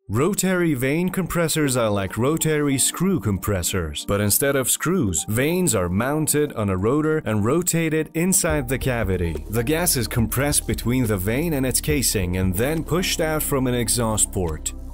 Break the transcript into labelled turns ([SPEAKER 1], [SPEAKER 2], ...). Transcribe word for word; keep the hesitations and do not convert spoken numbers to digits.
[SPEAKER 1] Rotary vane compressors are like rotary screw compressors, but instead of screws, vanes are mounted on a rotor and rotated inside the cavity. The gas is compressed between the vane and its casing and then pushed out from an exhaust port.